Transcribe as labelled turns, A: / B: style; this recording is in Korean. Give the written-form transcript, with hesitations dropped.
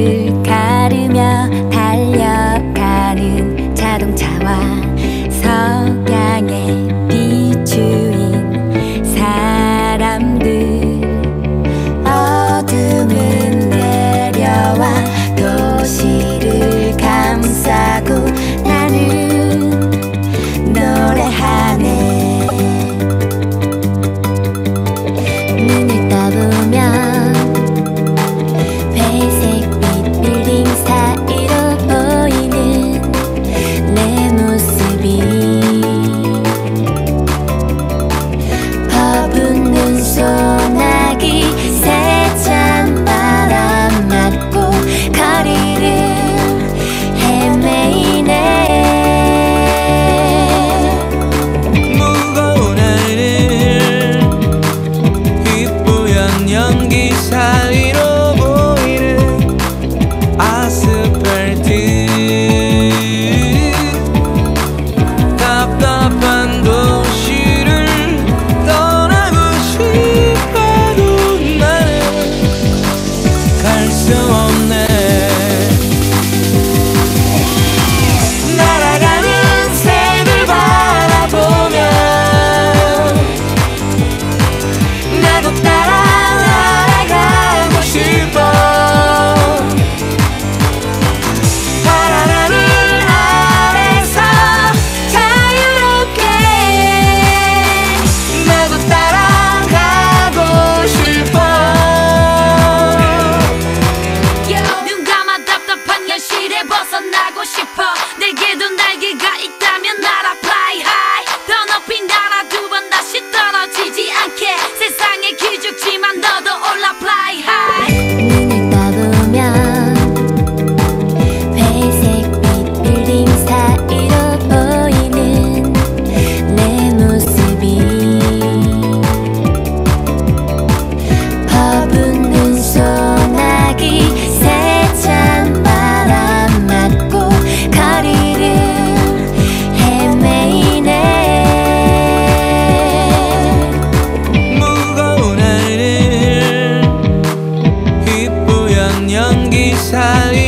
A: 도시를 가르며 달려가는 자동차와 석양에 비추인 사람들. 어둠은 내려와 도시를 감싸고 나는 노래하네. 눈을 떠보면 회색빛 빌딩 사이로 보이는 내 모습이 퍼붓는 소나기 세찬 바람 맞고 거리를 헤매이네.
B: 무거운 하늘 희뿌연 연기 사이로 보이는 아스팔트. 답답한 도시를 떠나고 싶어도 나는 갈 수 없네. 날아가는 새들 바라보면 나도 따라 날아가고 싶어. 파란 하늘 아래서 자유롭게 나도 따라가고 싶어.
C: 눈 감아 답답한 현실에 벗어나고 싶어. 내게도 날개가 있다면 날아 fly high. 더 높이 날아 두 번 다시 떨어지지 않게. 세상의 기죽지만 너도 올라 fly high.
A: 눈을 떠보면 회색빛 빌딩 사이로 보이는 내 모습이 퍼붓는 소나기 세찬 바람 맞고 거리를 헤매이네.
B: 무거운 하늘 희뿌연 연기 사이